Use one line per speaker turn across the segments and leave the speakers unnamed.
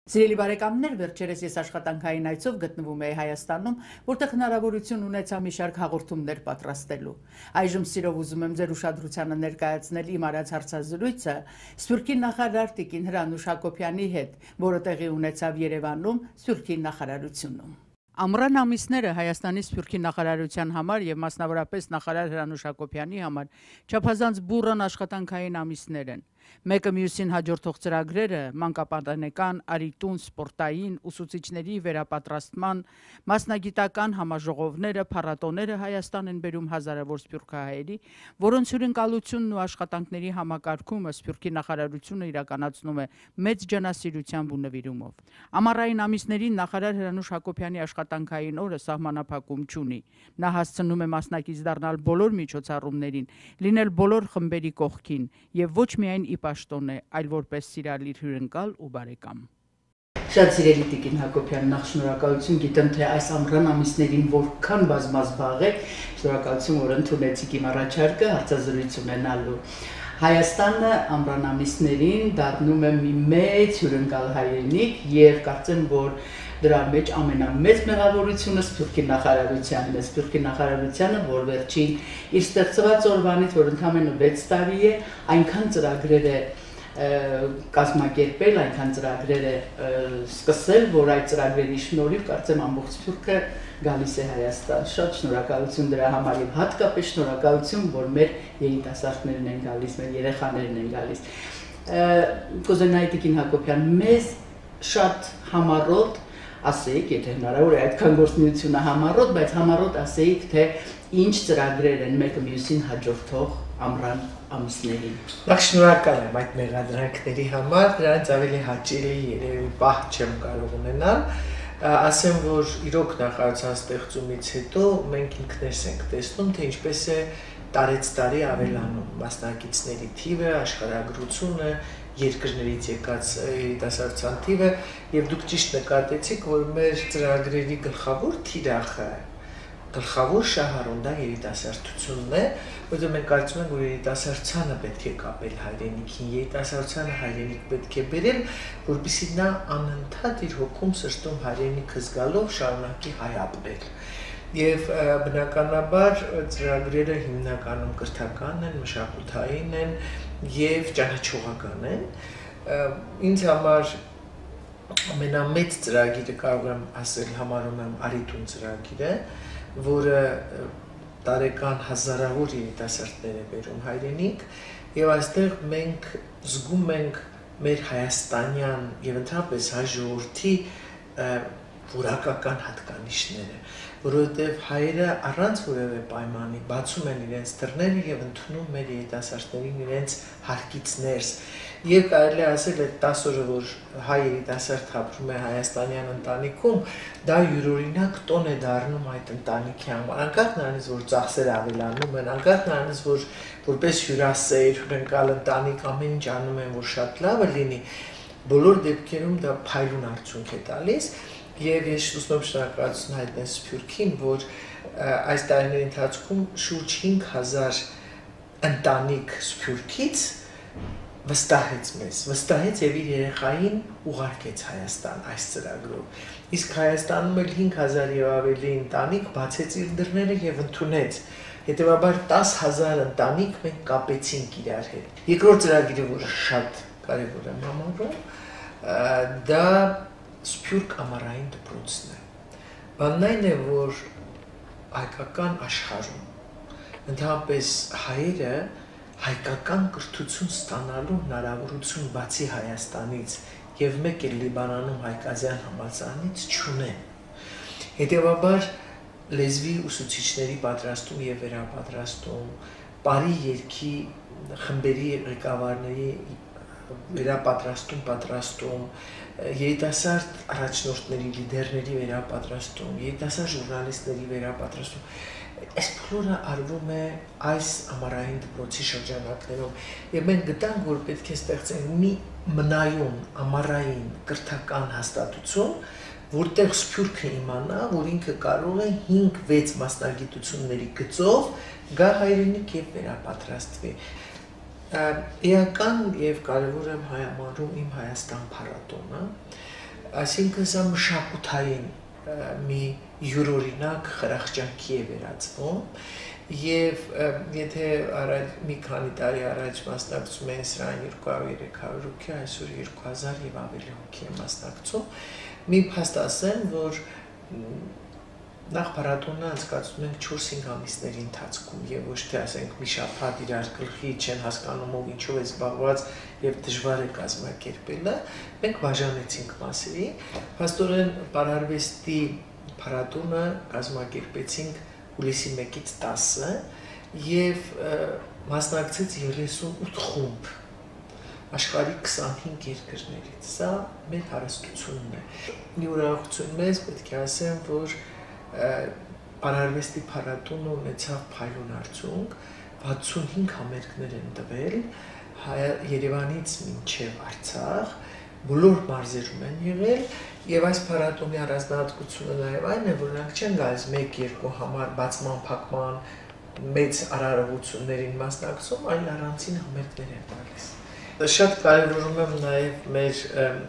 Սիրելի բարեկամներ, վերջերս ես աշխատանքային այցով գտնվում էի Հայաստանում, որտեղ հնարավորություն ունեցա մի շարք հաղորդումներ պատրաստելու։ Այժմ սիրով ուզում եմ ձեր ուշադրությանը ներկայացնել իմ արած հարցազրույցը Սփյուռքի նախարար տիկին Հranush Hakobյանի հետ, որը տեղի ունեցավ Երևանում Սփյուռքի նախարարությունում։ Ամռան ամիսները Հայաստանի Սփյուռքի նախարարության համար եւ մասնավորապես նախարար Hranush Hakobյանի համար չափազանց բուռն աշխատանքային ամիսներ են։ Մեկը մյուսին հաջորդող ծրագրերը մանկապատանեկան, արիտուն, սպորտային, ուսուցիչների վերապատրաստման, մասնագիտական համաժողովները, փառատոները Հայաստան են բերում հազարավոր սփյուռքահայերի, որոնց հյուրընկալությունն ու աշխատանքների համակարգումը Սփյուռքի նախարարությունը իրականացնում է մեծ ջանասիրությամբ ու նվիրումով։ Ամառային ամիսներին նախարար Hranush Hakobյանի աշխատանքային օրը սահմանափակում չունի։ Նա հասցնում է մասնակից դառնալ բոլոր միջոցառումներին, լինել բոլոր խմբերի կողքին եւ ոչ միայն ի պաշտոն է, այլ որպես սիրալիր հյուրընկալ ու բարեկամ։ Շատ սիրելի տիկին Hakobյան, նախ շնորհակալություն, գիտեմ թե այս ամռան ամիսներին որքան բազմազբաղ եք, շնորհակալություն, որ ընդունեցիք իմ առաջարկը հարցազրույց ունենալու։ Հայաստանը ամռան ամիսներին դառնում է մի մեծ հյուրընկալ հայրենիք եւ կարծեմ, որ դրա մեջ ամենամեծ մեղավորությունը Սփյուռքի նախարարությանն է, Սփյուռքի նախարարությանը, որ վերջին իր ստեղծված օրվանից, որ ընդամենը 6 տարի է, այնքան ծրագրեր է կազմակերպել, այնքան ծրագրեր է սկսել, որ այդ ծրագրերի շնորհիվ կարծեմ ամբողջ Սփյուռքը գալիս է Հայաստան։ Շատ շնորհակալություն դրա համար եւ հատկապես շնորհակալություն, որ մեր երիտասարդներն են գալիս, մեր երեխաներն են գալիս։ Կուզենայի տիկին Hakobյան, մեզ շատ համառոտ ասեիք, եթե հնարավոր է այդքան գործունեությունը համառոտ, բայց համառոտ ասեիք, թե ինչ ծրագրեր են մեկը մյուսին հաջորդող ամռան ամիսներին։
Նախ շնորհակալ եմ այդ մեղադրանքների համար, դրանից ավելի հաճելի երևի պահ չեմ կարող ունենալ, ասեմ, որ իրոք նախարարության ստեղծումից հետո մենք ինքներս ենք տեսնում, թե ինչպես է տարեց տարի ավելանում մասնակիցների թիվը, աշխարհագրությունը, երկրներից եկած երիտասարդության թիվը եւ դուք ճիշտ նկատեցիք, որ մեր ծրագրերի գլխավոր թիրախը, գլխավոր շահառուն դա երիտասարդությունն է, որովհետեւ մենք կարծում ենք, որ երիտասարդությանը պետք է կապել հայրենիքին, երիտասարդությանը հայրենիք պետք է բերել, որպեսզի նա անընդհատ իր հոգում սրտում հայրենիքը զգալով շարունակի հայ ապրել։ Եվ բնականաբար ծրագրերը հիմնականում կրթական են, մշակութային են եւ ճանաչողական են։ Ինձ համար ամենամեծ ծրագիրը կարող եմ ասել համարում եմ Արիտուն ծրագիրը, որը տարեկան հազարավոր երիտասարդներ է բերում հայրենիք եւ այստեղ մենք զգում ենք մեր հայաստանյան եւ ընդհանրապես հայ ժողովրդի որակական հատկանիշները, որովհետև հայերը առանց որևէ պայմանի բացում են իրենց դռները եւ ընդունում մեր երիտասարդներին իրենց հարկից ներս։ Եվ կարելի է ասել, այդ 10 օրը, որ հայ երիտասարդ ապրում է հայաստանյան ընտանիքում, դա յուրօրինակ տոն է դառնում այդ ընտանիքի համար։ Անկախ նրանից, որ ծախսերը ավելանում են, անկախ նրանից, որ որպես հյուրասեր, հյուրընկալ ընտանիք ամեն ինչ անում են, որ շատ լավը լինի, բոլոր դեպքերում դա փայլուն արդյունք է տալիս։ Եվ ես ուզում եմ շնորհակալություն հայտնել Սփյուռքին, որ այս տարիների ընթացքում շուրջ 5000 ընտանիք Սփյուռքից վստահեց մեզ, վստահեց եւ իր երեխային ուղարկեց Հայաստան այս ծրագրով։ Իսկ Հայաստանում էլ 5000 եւ ավելի ընտանիք բացեց իր դռները եւ ընդունեց։ Հետեւաբար 10000 ընտանիք մենք կապեցինք իրար հետ։ Երկրորդ ծրագիրը, որը շատ կարեւոր է համարում, դա Սփյուռք ամառային դպրոցն է։ Բանն այն է, որ հայկական աշխարհում ընդհանրապես հայերը հայկական կրթություն ստանալու հնարավորություն բացի Հայաստանից եւ մեկ էլ Լիբանանում հայկազյան համալսարանից չունեն։ Հետեւաբար լեզվի ուսուցիչների պատրաստում եւ վերապատրաստում, բարի երգի խմբերի ղեկավարների վերապատրաստում, երիտասարդ առաջնորդների, լիդերների վերապատրաստում, երիտասարդ ժուրնալիստների վերապատրաստում, այս բոլորը արվում է այս ամառային դպրոցի շրջանակներում եւ մենք գտանք, որ պետք է ստեղծենք մի մնայուն ամառային կրթական հաստատություն, որտեղ Սփյուռքը իմանա, որ ինքը կարող է 5-6 մասնագիտությունների գծով գա հայրենիք եւ վերապատրաստվի։ Էական եւ կարեւոր եմ համարում իմ Հայաստան փառատոնը, այսինքն սա մշակութային մի յուրօրինակ խրախճանքի է վերածվում եւ եթե մի քանի տարի առաջ մասնակցում էին սրան 200-300 հոգի, այսօր 2000 եւ ավելի հոգի է մասնակցում, մի փաստ ասեմ, որ նախ փառատոնը անցկացնում ենք 4-5 ամիսների ընթացքում եւ ոչ թե ասենք մի շաբաթ իրար գլխի չեն հասկանում ով ինչով է զբաղված եւ դժվար է կազմակերպելը, մենք բաժանեցինք մասերի, փաստորեն պարարվեստի փառատոնը կազմակերպեցինք հուլիսի 1-ից 10-ը եւ մասնակցեց 38 խումբ աշխարհի 25 երկրներից։ Սա մեր հարստությունն է։ Մի ուրախություն մեզ պետք է ասեմ, որ Պարարվեստի փառատոնը ունեցավ փայլուն արդյունք, 65 համերգներ են տվել Երևանից մինչև Արցախ, բոլոր մարզերում են եղել եւ այս փառատոնի առանձնահատկությունը նաեւ այն է, որ նրանք չեն գալիս 1-2 համար բացման փակման մեծ արարողություններին մասնակցում, այլ առանձին համերգներ են տալիս։ Շատ կարևորում եմ նաեւ մեր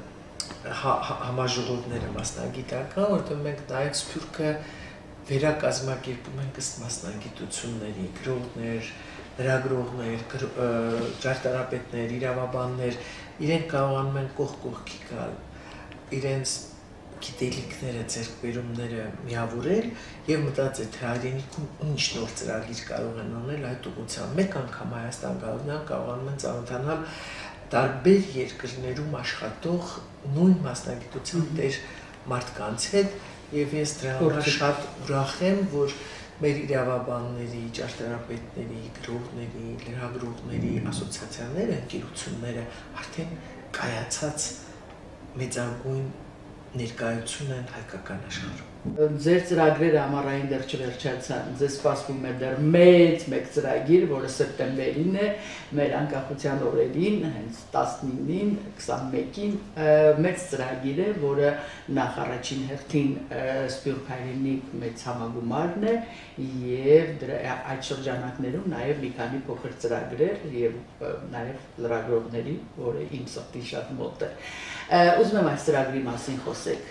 համաժողովները մասնագիտական, որտեղ մենք նաև Սփյուռքը վերակազմակերպում ենք ըստ մասնագիտությունների, գրողներ, լրագրողներ, ճարտարապետներ, իրավաբաններ, իրենք կարողանում են կողքի գալ, իրենց գիտելիքները, ձեռքբերումները միավորել եւ մտածել, թե հայրենիքում ինչ նոր ծրագիր կարող են անել այդ ուղղությամբ։ Մեկ անգամ Հայաստան գալու կարողանում են ծանոթանալ տարբեր երկրներում աշխատող նույն մասնագիտության տեր մարդկանց հետ եւ ես դրա համար շատ ուրախ եմ, որ մեր իրավաբանների, ճարտարապետների, գրողների, լրագրողների ասոցիացիաները, ընկերությունները արդեն կայացած մեծագույն ներկայություն են հայկական աշխարհում։
Ձեր ծրագրերը ամառային դեռ չվերջացան, ձեզ սպասվում է դեռ մեծ ծրագիր, որը սեպտեմբերին է, մեր անկախության օրերին, հենց 19-ին, 21-ին, մեծ ծրագիր է, որը նախ առաջին հերթին Սփյուռք հայրենիք մեծ համագումարն է եւ այդ շրջանակներում նաեւ մի քանի փոքր ծրագրեր եւ նաեւ լրագրողների, որը իմ սրտին շատ մոտ է։ Ուզում եմ այս ծրագրի մասին խոսեք։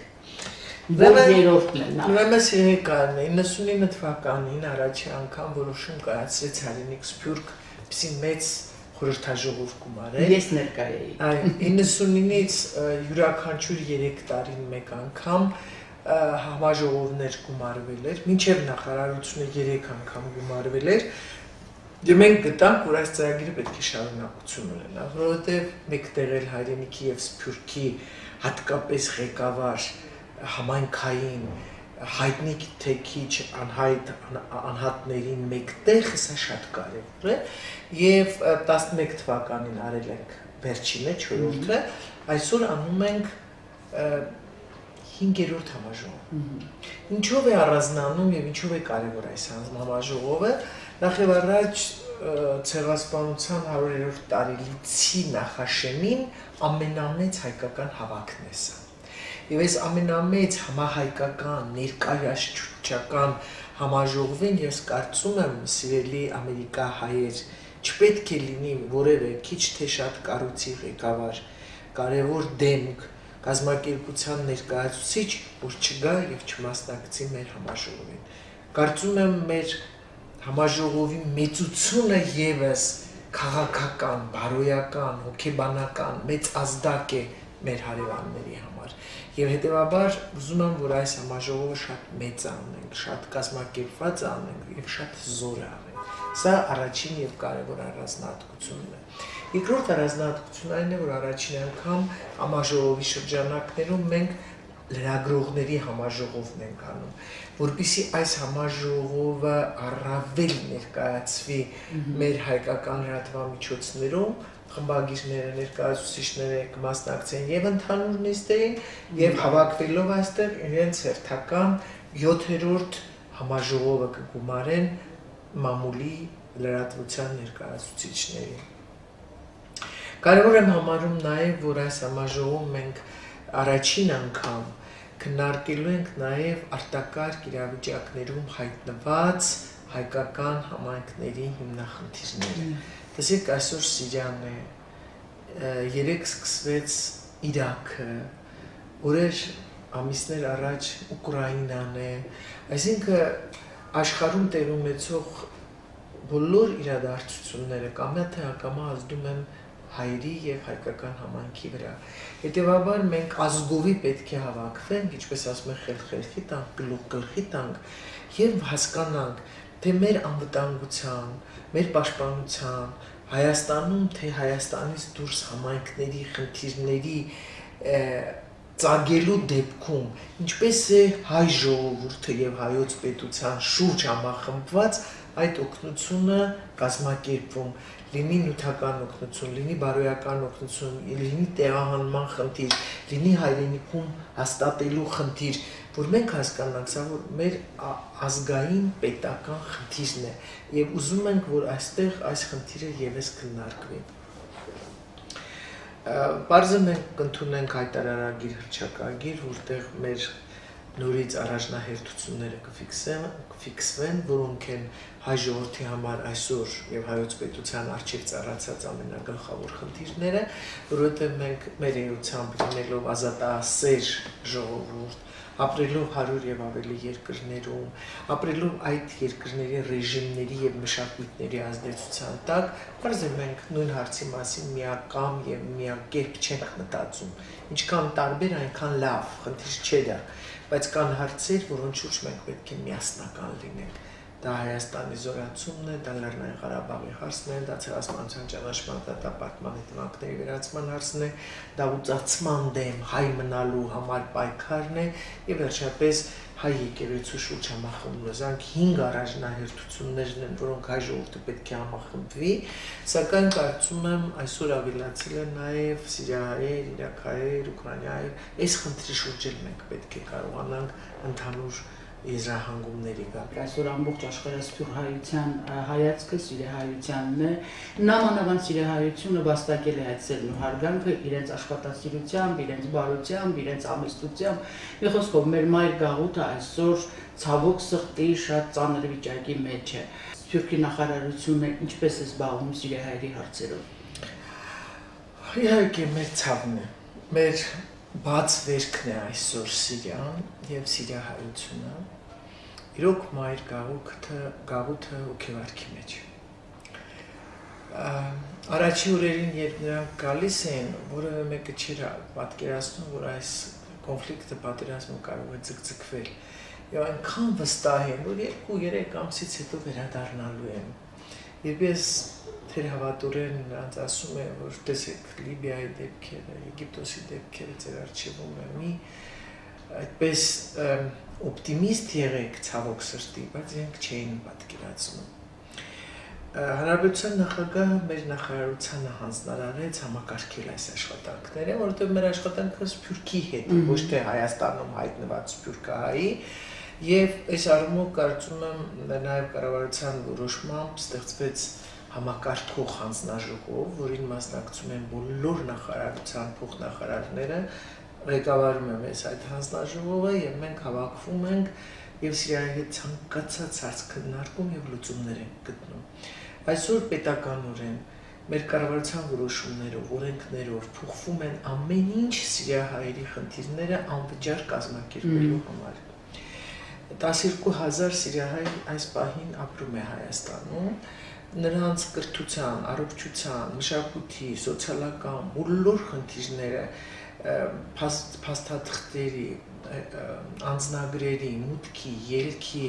Ուրեմն սիրեկան է 99 թվականին առաջի անգամ որոշում կայացրեց Հայրենիք Սփյուռք, պիսի մեծ խորհրդաժողով գումարել։
Ես ներկա էի։
Այո, 99-ից յուրաքանչյուր 3 տարին մեկ անգամ համաժողովներ գումարվել էր, մինչև նախարարությունը 3 անգամ գումարվել էր։ Եվ մենք գտանք, որ այս ծրագիրը պետք է շարունակություն ունենա, որովհետև մեկտեղ էլ Հայրենիքի եւ Սփյուռքի հատկապես ղեկավար համայնքային հայտնի թեքիչ անհատներին մեկտեղ սա շատ կարևոր է եւ 11 թվականին արել ենք վերջինը 4-րդը այսօր անում ենք 5-րդ համաժողով ինչով է առանձնանում եւ ինչով է կարևոր այս համաժողովը նախ եւ առաջ ցեղասպանության 100-րդ տարելիցի նախաշեմին ամենամեծ հայկական հավաքն է սա Եվ այս ամենամեծ համահայկական, ներկայացուցչական համաժողովին ես կարծում եմ, սիրելի ամերիկահայեր, չպետք է լինի որևէ քիչ թե շատ կառույցի ղեկավար, կարևոր դեմք, կազմակերպության ներկայացուցիչ, որ չգա եւ չմասնակցի մեր համաժողովին։ Կարծում եմ մեր համաժողովի մեծությունը եւս քաղաքական, բարոյական, հոգեբանական մեծ ազդակ է մեր հարևանների համար։ Եվ հետևաբար ուզում եմ, որ այս համաժողովը շատ մեծ անենք, շատ կազմակերպված անենք եւ շատ զոր անենք։ Սա առաջին եւ կարևոր առանձնահատկությունն է։ Երկրորդ առանձնահատկությունն այն է, որ առաջին անգամ համաժողովի շրջանակներում մենք լրագրողների համաժողովն ենք անում, որպեսզի այս համաժողովը առավել ներկայացվի մեր հայկական լրատվամիջոցներում խմբագիրները, ներկայացուցիչները կմասնակցեն եւ ընդհանուր նիստերին եւ հավաքվելով այստեղ իրենց հերթական 7-րդ համաժողովը կգումարեն մամուլի լրատվության ներկայացուցիչներին։ Կարևոր եմ համարում նաեւ, որ այս համաժողովում մենք առաջին անգամ քննարկելու ենք նաեւ արտակարգ իրավիճակներում հայտնված հայկական համայնքների հիմնախնդիրները։ Տեսեք, այսօր Սիրիան է, երեք սկսվեց Իրաքը, օրեր ամիսներ առաջ Ուկրաինան է, այսինքն աշխարհում տեղ ունեցող բոլոր իրադարձությունները կամա թե ակամա ազդում են հայերի եւ հայկական համայնքի վրա։ Հետևաբար մենք ազգովի պետք է հավաքվենք, ինչպես ասում են, խելքի տանք, գլուխ տանք եւ հասկանանք, թե մեր անվտանգության, մեր պաշտպանության, Հայաստանում թե Հայաստանից դուրս համայնքների խնդիրների ծագելու դեպքում, ինչպես է հայ ժողովուրդը եւ հայոց պետության շուրջ համախմբված այդ օգնությունը կազմակերպվում, լինի նյութական օգնություն, լինի բարոյական օգնություն, լինի տեղահանման խնդիր, լինի հայրենիքում հաստատելու խնդիր, որ մենք հասկանանք, սա որ մեր ազգային պետական խնդիրն է եւ ուզում ենք, որ այստեղ այս խնդիրը եւս քննարկվի։ Բարձր մենք կընդունենք հայտարարագիր հռչակագիր, որտեղ մեր նորից առաջնահերթությունները կֆիքսվեն, որոնք են հայ ժողովրդի համար այսօր եւ հայոց պետության առջեւ ծառացած ամենագլխավոր խնդիրները, որովհետեւ մենք մեր էությամբ լինելով ազատասեր ժողովուրդ, ապրելով 100 եւ ավելի երկրներում, ապրելով այդ երկրների ռեժիմների եւ մշակույթների ազդեցության տակ, բարձր մենք նույն հարցի մասին միակամ եւ միակերպ չենք մտածում։ Ինչքան տարբեր, այնքան լավ, խնդիր չէ դա, բայց կան հարցեր, որոնց շուրջ մենք պետք է միասնական լինենք։ Դա Հայաստանի զորացումն է, դա Լեռնային Ղարաբաղի հարցն է, դա ցեղասպանության ճանաչման դատապարտման հետևանքների վերացման հարցն է, դա ուծացման դեմ հայ մնալու համար պայքարն է եւ վերջապես հայ եկեղեցու շուրջ համախմբումը։ Զանք 5 առաջնահերթություններն են, որոնք հայ ժողովուրդը պետք է համախմբվի, սակայն կարծում եմ այսօր ավելացել են նաեւ սիրիահայեր, իրաքահայեր, ուկրաինահայեր, այս խնդրի շուրջ էլ մենք պետք է կարողանանք ընդհանուր եզրահանգումների գալ։
Այսօր ամբողջ աշխարհասփյուռ հայության հայացքը սիրիահայությանն է, նամանավանդ սիրիահայությունը վաստակել է այդ սերն ու հարգանքը իրենց աշխատասիրությամբ, իրենց բարությամբ, իրենց ամեստությամբ։ Մի խոսքով մեր մայր գաղութը այսօր ցավոք սրտի շատ ծանր վիճակի մեջ է։ Սփյուռքի նախարարությունը ինչպես է զբաղվում սիրիահայերի հարցերով։
Իհարկե մեր ցավն է, մեր բաց վերքն է այսօր Սիրիան եւ սիրիահայությունը, իրոք մայր գաղութը հոգեվարքի մեջ։ Առաջի օրերին, երբ նրանք գալիս էին, որևէ մեկը չէր պատկերացնում, որ այս կոնֆլիկտը պատերազմը կարող է ձգձգվել եւ այնքան վստահ են, որ 2-3 ամսից հետո վերադառնալու են։ Երբ ես թերհավատորեն նրանց ասում եմ, որ տեսեք Լիբիայի դեպքերը, Եգիպտոսի դեպքերը ձեր առջևում է, մի այդպես օպտիմիստ եղեք ցավոք սրտի, բայց իրենք չէին պատկերացնում։ Հանրապետության նախագահը մեր նախարարությանը հանձնարարեց համակարգել այս աշխատանքները, որովհետև մեր աշխատանքը Սփյուռքի հետ, ոչ թե Հայաստանում հայտնված սփյուռքահայի, եւ այս առումով կարծում եմ նաեւ կառավարության որոշմամբ ստեղծվեց համակարգող հանձնաժողով, որին մասնակցում են բոլոր նախարարության փոխնախարարները, ղեկավարում եմ ես այդ հանձնաժողովը եւ մենք հավաքվում ենք եւ Սիրիայի հետ ցանկացած հարց քննարկում եւ լուծումներ ենք գտնում։ Այսօր պետականորեն մեր կառավարության որոշումներով, օրենքներով փոխվում են ամեն ինչ սիրիահայերի խնդիրները անվճար կազմակերպելու համար։ 12,000 սիրիահայ այս պահին ապրում է Հայաստանում, նրանց կրթության, առողջության, մշակույթի, սոցիալական բոլոր խնդիրները, փաստաթղթերի, անձնագրերի, մուտքի, ելքի,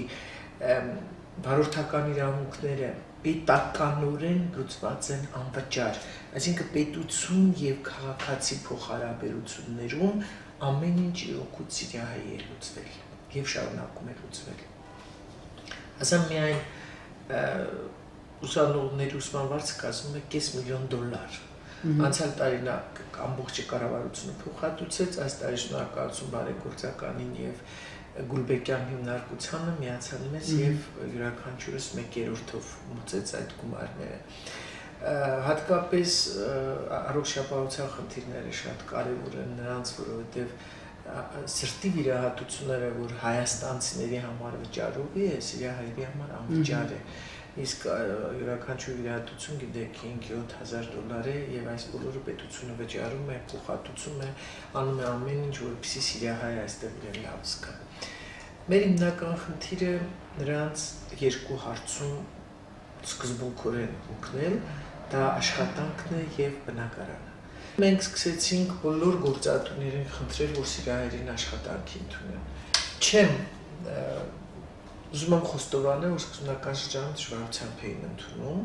վարորդական իրավունքները պետականորեն լուծված են անվճար, այսինքն պետություն եւ քաղաքացի փոխհարաբերություններում ամեն ինչ իրոքուց սիրիահայի է լուծվել եւ շարունակում է լուծվել։ Ասեմ միայն ուսանողների ուսման վարձը կազմում է $500,000։ Անցյալ տարի նա ամբողջ կառավարությունը փոխհատուցեց, այս տարի շնորհակալություն բարեգործականին եւ Գուլբեկյան հիմնարկությանը միացան մեզ եւ յուրաքանչյուրս 1/3-ով մուծեց այդ գումարները։ Հատկապես առողջապահության խնդիրները շատ կարեւոր են նրանց, որովհետեւ սրտի վիրահատությունները, որ հայաստանցիների համար վճարովի է, սիրիահայերի համար անվճար է։ իսկ յուրաքանչյուր իրադարձություն գիտեք 5-7,000 է եւ այս բոլորը պետությունը վճարում է, փոխհատուցում է, անում է ամեն ինչ, որպեսզի սիրիահայը այստեղ իրեն լավ զգա։ Մեր հիմնական խնդիրը նրանց երկու հարցում սկզբունքորեն օգնել, դա աշխատանքն է եւ բնակարանը։ Մենք սկսեցինք բոլոր գործատուներին խնդրել, որ սիրիահայերին աշխատանքի ընդունեն։ Չեմ ուզում եմ խոստովանել, որ սկզբնական շրջանում դժվարությամբ էին ընդունում։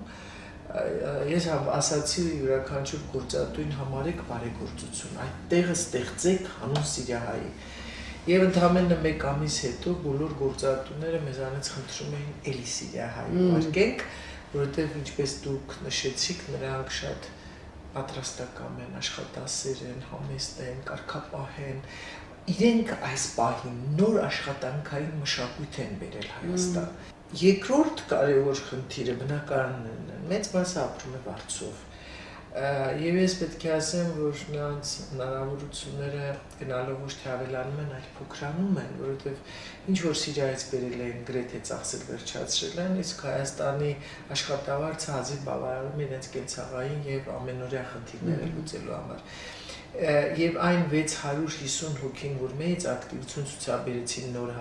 Ես ասացի յուրաքանչյուր գործատուին համարեք բարեգործություն, այդ տեղը ստեղծեք հանուն սիրիահայի։ Եվ ընդամենը մեկ ամիս հետո բոլոր գործատուները մեզանից խնդրում էին էլի սիրիահայի ուղարկենք, որովհետև ինչպես դուք նշեցիք, նրանք շատ պատրաստական են, աշխատասեր են, համեստ են, կարգապահ են, իրենք այս պահին նոր աշխատանքային մշակույթ են բերել Հայաստան։ Երկրորդ կարևոր խնդիրը բնակարաններն են, մեծ մասը ապրում է վարձով։ Եվ ես պետք է ասեմ, որ նրանց հնարավորությունները գնալով ոչ թե ավելանում են, այլ փոքրանում են, որովհետև ինչ որ Սիրիայից բերել են, գրեթե ծախսել վերջացրել են, իսկ Հայաստանի աշխատավարձը հազիվ բավարարում է իրենց կենցաղային եւ ամենօրյա խնդիրները լուծելու համար։ Եվ այն 650 հոգին, որ մեծ ակտիվություն ցուցաբերեցին նոր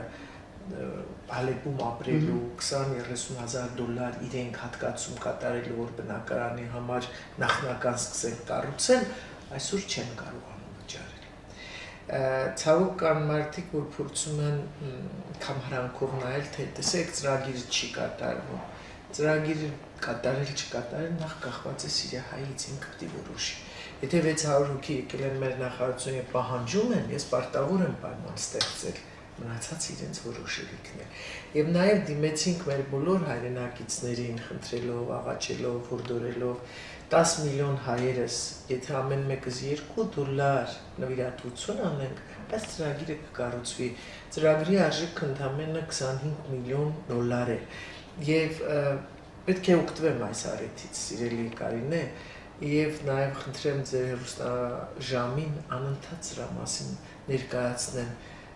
Հալեպում ապրելու 20-30,000 իրենք հատկացում կատարելու, որ բնակարանի համար նախնական սկսեն կառուցել, այսօր չեն կարողանում վճարել։ Ցավոք կան մարդիկ, որ փորձում են կամհրանքով նայել, թե տեսեք ծրագիրը չի կատարվում։ Ծրագիրը կատարել չկատարել նախ կախված է սիրիահայից, ինքը պետք է որոշի։ Եթե 600 հոգի եկել են մեր նախարարությունը պահանջում են, ես պարտավոր եմ պայման ստեղծել, մնացած իրենց որոշելիքն է։ Եվ նաև դիմեցինք մեր բոլոր հայրենակիցներին, խնդրելով, աղաչելով, հորդորելով 10 միլիոն հայերս, եթե ամեն մեկս $2 նվիրատվություն անենք, այս ծրագիրը կկառուցվի։ Ծրագրի արժեքը ընդամենը $25 միլիոն է։ Եվ պետք է օգտվեմ այս առիթից, սիրելի Կարինե, եւ նաեւ խնդրեմ ձեր հեռուստաժամին անընդհատ դրա մասին ներկայացնեն։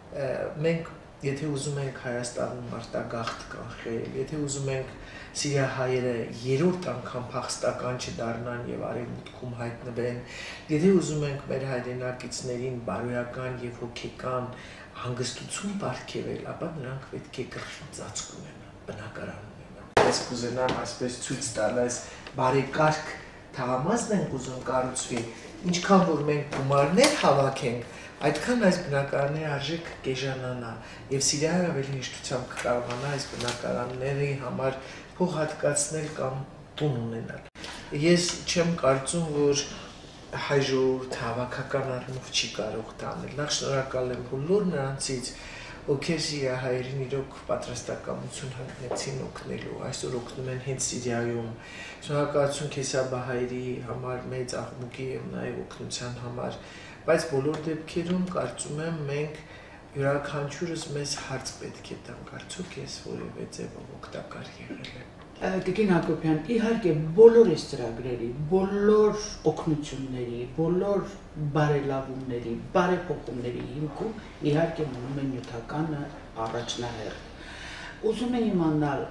Մենք եթե ուզում ենք Հայաստանում մարտագաղթ կանխել, եթե ուզում ենք սիրիահայերը երրորդ անգամ փախստական չդառնան եւ արևմուտքում հայտնվեն, եթե ուզում ենք մեր հայրենակիցներին բարոյական եւ հոգեկան հանգստություն ապարգևել, ապա նրանք պետք է կրթված ունենան, բնակարան ունենան։ Ես կուզենամ այսպես ցույց տալ այս բարեկարգ թաղամասն ենք ուզում կառուցվի, ինչքան որ մենք գումարներ հավաքենք, այդքան այս բնակարանների արժեքը կեժանանա եւ Սիրիայը ավելի հեշտությամբ կկարողանա այս բնակարանների համար փող հատկացնել կամ տուն ունենալ։ Ես չեմ կարծում, որ հայ ժողովուրդը հավաքական առումով չի կարող դա անել։ Նախ շնորհակալ եմ բոլոր նրանցից, ովքեր սիրիահայերին իրոք պատրաստակամություն հայտնեցին օգնելու, այսօր օգնում են հենց Սիրիայում։ Շնորհակալություն քեսաբահայերի համար, մեծ աղմուկի եւ նաեւ օգնության համար, բայց բոլոր դեպքերում կարծում եմ մենք յուրաքանչյուրս մեզ հարց պետք է տանք, արդյոք ես որևէ ձևով օգտակար եղել եմ։
Տիկին Հակոբյան, իհարկե բոլոր այս ծրագրերի, բոլոր օգնությունների, բոլոր բարելավումների, բարեփոխումների հիմքում իհարկե մնում է նյութականը առաջնահերթ։ Ուզում եմ իմանալ,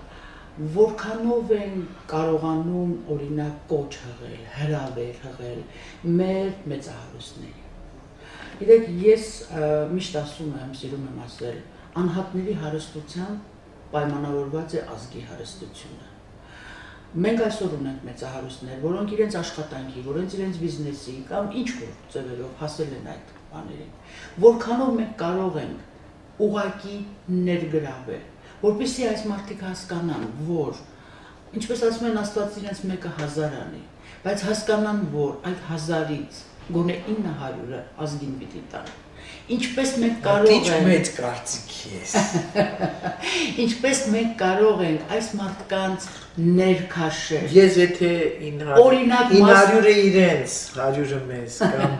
որքանով են կարողանում օրինակ կոչ հղել, հրավեր հղել մեր մեծահարուստների։ Գիտեք, ես միշտ ասում եմ, սիրում եմ ասել, անհատների հարստության պայմանավորված է ազգի հարստությունը։ Մենք այսօր ունենք մեծահարուստներ, որոնք իրենց աշխատանքի, որոնք իրենց բիզնեսի կամ ինչ-որ ձևերով հասել են այդ բաներին, որքանով մենք կարող ենք ուղղակի ներգրավել, որպեսզի այս մարդիկ հասկանան, որ ինչպես ասում են, Աստված իրենց մեկը 1000 անի, բայց հասկանան, որ այդ 1000-ից գոնե 900-ը ազգին պիտի տան։ Ինչպես մենք կարող ենք
մեծ կարծիք ես։
Ինչպես մենք կարող ենք այս մարդկանց ներքաշել։
Ես եթե 900-ը իրենց, 100-ը մեզ կամ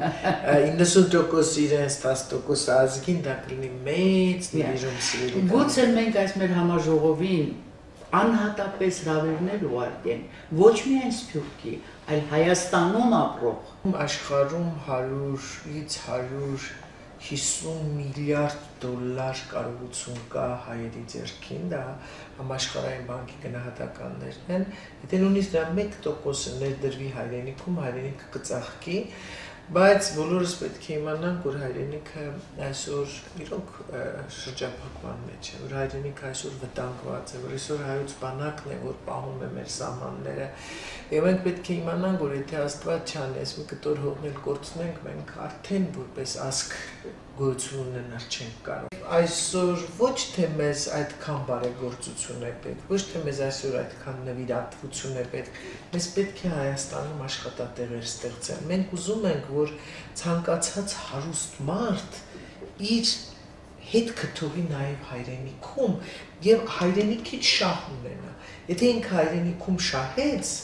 90% իրենց, 10% ազգին, դա կլինի մեծ ներիժում սիրելի։
Գուցե մենք այս մեր համաժողովին անհատապես հրավերներ ուղարկենք, ոչ միայն Սփյուռքի, այլ Հայաստանում ապրող
աշխարհում 100-ից 100 50 միլիարդ դոլար կարողություն կա հայերի ձեռքին, դա համաշխարհային բանկի գնահատականներն են, եթե նույնիսկ դա 1%-ը ներդրվի հայրենիքում, հայրենիքը կծաղկի, բայց բոլորս պետք է իմանանք, որ հայրենիքը այսօր իրոք շրջափակման մեջ է, որ հայրենիքը այսօր վտանգված է, որ այսօր հայոց բանակն է, որ պահում է մեր սահմանները, եւ մենք պետք է իմանանք, որ եթե Աստված չանի, մի կտոր հողնել կորցնենք, մենք արդեն որպես ազգ գոյություն ունենալ չենք կարող։ Այսօր ոչ թե մեզ այդքան բարեգործություն է պետք, ոչ թե մեզ այսօր այդքան նվիրատվություն է պետք, մեզ պետք է Հայաստանում աշխատատեղեր ստեղծել։ Մենք ուզում ենք, որ ցանկացած հարուստ մարդ իր հետքը թողի նաև հայրենիքում եւ հայրենիքից շահ ունենա։ Եթե ինքը հայրենիքում շահեց,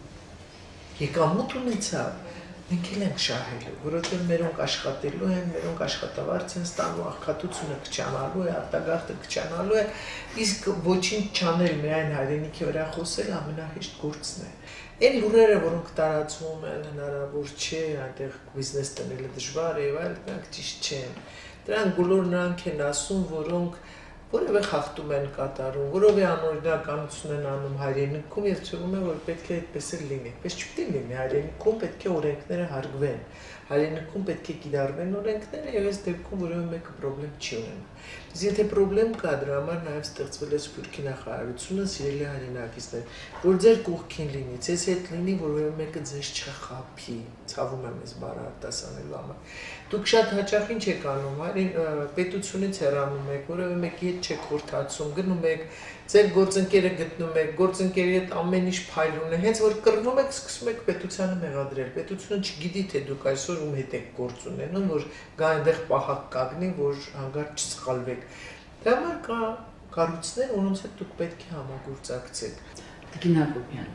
եկամուտ ունեցավ, մենք էլ ենք շահելու, որովհետև մերոնք աշխատելու են, մերոնք աշխատավարձ են ստանում, աղքատությունը կչանալու է, արտագաղթը կչանալու է, իսկ ոչինչ չանել, միայն հայրենիքի վրա խոսել ամենահեշտ գործն է։ Այն լուրերը, որոնք տարածվում են, հնարավոր չէ, այնտեղ բիզնես տնելը դժվար է, այլ դրանք ճիշտ չեն։ Դրանք բոլոր նրանք են ասում, որոնք որևէ խախտում են կատարում, որովե անօրինականություն են անում հայրենիքում եւ թվում է, որ պետք է այդպես էլ լինի։ Պես չպետք է լինի, հայրենիքում պետք է օրենքները հարգվեն, հայրենիքում պետք է կիրառվեն օրենքները եւ այս դեպքում որևէ մեկը խնդրեմ չի ունենա։ Իսկ եթե խնդրեմ կա, դրա համար նաեւ ստեղծվել է Սփյուռքի նախարարությունը, սիրելի հայրենակիցներ, որ ձեր կողքին լինի, ձեզ հետ լինի, որևէ մեկը ձեզ չխաբի, ցավում եմ ես բառը արտասանելու համար։ Դուք շատ հաճախ ինչ եք անում, պետությունից հեռանում եք, որևէ մեկի հետ չեք խորհրդացում, գնում եք, ձեր գործընկերը գտնում եք, գործընկերի հետ ամեն ինչ փայլուն է, հենց որ կռվում եք, սկսում եք պետությանը մեղադրել։ Պետությունը չգիտի, թե դուք այսօր ում հետ եք գործ ունենում, որ գա այնտեղ պահակ կանգնի, որ հանգարտ չսխալվեք։ Դրա համար կա կառույցներ, որոնց հետ դուք պետք է համագործակցեք։
Տիկին Հակոբյան,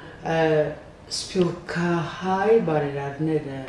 սփյուռքահայ բարերարները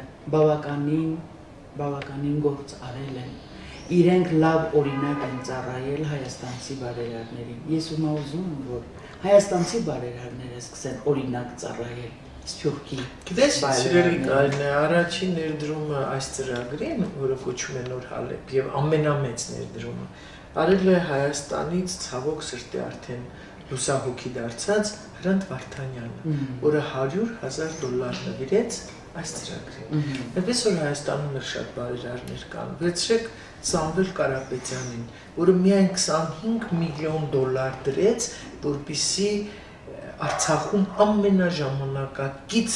բավականին գործ արել են, իրենք լավ օրինակ են ծառայել հայաստանցի բարերարներին։ Ես ուզում եմ, որ հայաստանցի բարերարները սկսեն օրինակ ծառայել Սփյուռքի։
Գիտես, սիրելի Կարինե, առաջին ներդրումը այս ծրագրին, որը կոչվում է Նոր Հալեբ, եւ ամենամեծ ներդրումը արել է Հայաստանից ցավոք սրտի արդեն լուսահոգի դարձած Հրանտ Վարդանյանը, որը $100,000 նվիրեց այս ծրագրին։ Այնպես որ Հայաստանում մեր շատ բարերարներ կան։ Վերցրեք Սամվել Կարապետյանին, որը միայն $25 միլիոն դրեց, որպեսզի Արցախում ամենաժամանակակից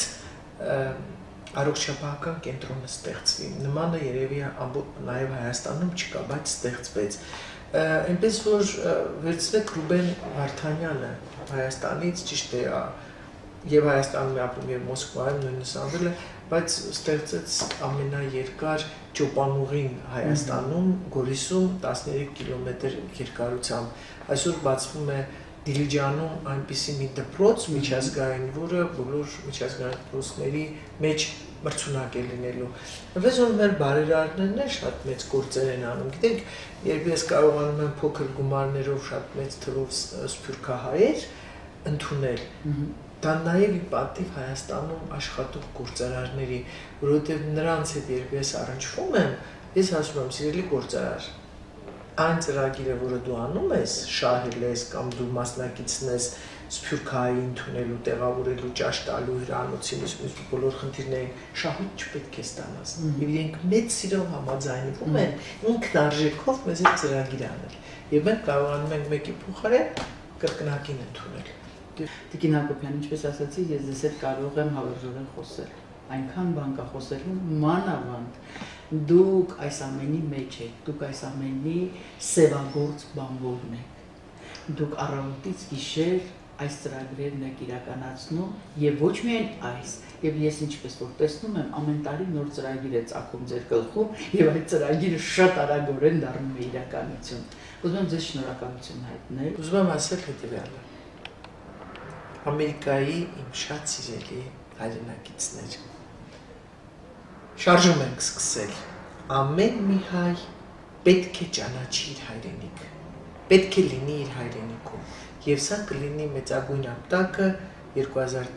առողջապահական կենտրոնը ստեղծվի։ Նմանը երևի նաև Հայաստանում չկա, բայց ստեղծվեց։ Այնպես որ վերցրեք Ռուբեն Վարդանյանը Հայաստանից, ճիշտ է, եւ Հայաստանում է ապրում եւ Մոսկվայում նույնս անվել է, բայց ստեղծեց ամենաերկար ճոպանուղին Հայաստանում, Գորիսում 13 կիլոմետր երկարությամբ։ Այսօր բացվում է Դիլիջանում այնպիսի մի դպրոց միջազգային, որը բոլոր միջազգային դպրոցների մեջ մրցունակ է լինելու։ Այնպես որ մեր բարերարներն շատ մեծ գործեր են անում։ Գիտեք, երբ ես կարողանում եմ փոքր գումարներով շատ մեծ թվով սփյուռքահայեր ընդունել, դա նաև ի պատիվ Հայաստանում աշխատող գործարարների, որովհետև նրանց հետ երբ ես առնչվում եմ, ես ասում եմ, սիրելի գործարար, այն ծրագիրը, որը դու անում ես, շահել ես կամ դու մասնակիցն ես Սփյուռքահայի ընդունելու, տեղավորելու, ճաշ տալու, հյուրանոցին, իսկ բոլոր խնդիրներին շահույթ չպետք է ստանաս։ Եվ իրենք մեծ սիրով համաձայնվում են ինքնարժեքով մեզ այդ ծրագիր անել։ Եվ մենք կարողանում ենք մեկի փոխարեն կրկնակին ընդունել։
Տիկին Հակոբյան, ինչպես ասացի, ես ձեզ հետ կարող եմ հավերժորեն խոսել։ Այնքան բան կա խոսելու, մանավանդ դուք այս ամենի մեջ եք, դուք այս ամենի սևագործ բանվորն եք։ Դուք առավոտից գիշեր այս ծրագրերն եք իրականացնում եւ ոչ միայն այս, եւ ես ինչպես որ տեսնում եմ, ամեն տարի նոր ծրագիր է ծագում ձեր գլխում եւ այդ ծրագիրը շատ արագորեն դառնում է իրականություն։ Ուզում եմ ձեզ շնորհակալություն հայտնել։
Ուզում եմ ասել հետեւյալը։ Ամերիկայի իմ շատ սիրելի հայրենակիցներ։ Շարժում ենք սկսել։ Ամեն մի հայ պետք է ճանաչի իր հայրենիքը, պետք է լինի իր հայրենիքում, եւ սա կլինի մեծագույն ապտակը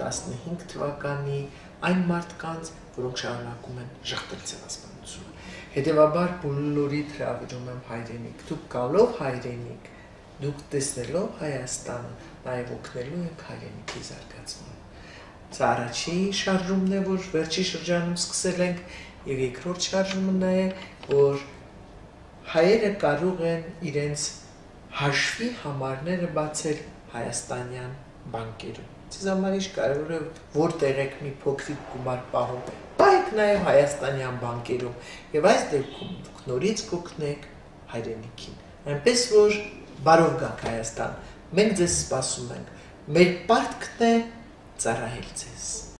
2015 թվականի այն մարդկանց, որոնք շարունակում են ժխտել ցեղասպանությունը։ Հետևաբար բոլորիդ հրավիրում եմ հայրենիք, դուք գալով հայրենիք, դուք տեսնելով Հայաստանը, նաև օգնելու եք հայրենիքի զարգացման։ Սա առաջին շարժումն է, որ վերջի շրջանում սկսել ենք, եւ երկրորդ շարժումը նա է, որ հայերը կարող են իրենց հաշվի համարները բացել հայաստանյան բանկերում։ Ձեզ համար ինչ կարևոր է, որտեղ եք մի փոքրիկ գումար պահում, պահեք նաև հայաստանյան բանկերում, եւ այս դեպքում դուք նորից կօգնեք հայրենիքին։ Այնպես որ բարով գաք Հայաստան, մենք ձեզ սպասում ենք, մեր պարտքն է ծառայել ձեզ։